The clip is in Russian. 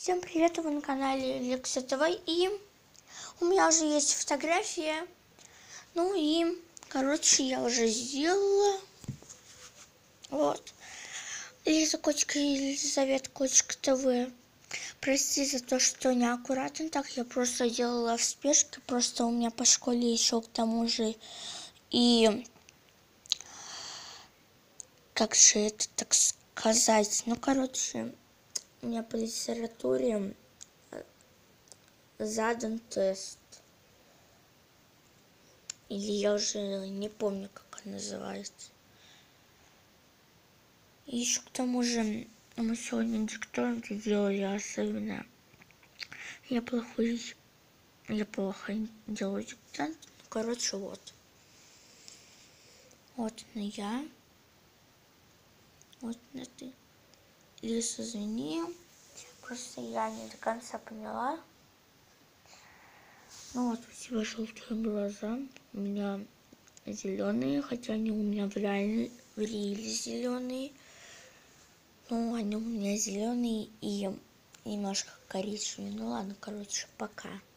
Всем привет, вы на канале Лекса ТВ, и у меня уже есть фотография, я уже сделала, вот, Лиза Кочка и Елизавета Кочка ТВ. Прости за то, что неаккуратно так, я просто делала в спешке, просто у меня по школе еще к тому же, и, как же это так сказать, у меня по литературе задан тест. Или я уже не помню, как он называется. И еще к тому же мы сегодня диктант делали, особенно я плохо делаю диктант. Вот. Вот на я. Вот на ты. Лиз, извини. Просто я не до конца поняла. Вот у тебя желтые глаза. У меня зеленые, хотя они у меня в реале зеленые. Они у меня зеленые и немножко коричневые. Ладно, пока.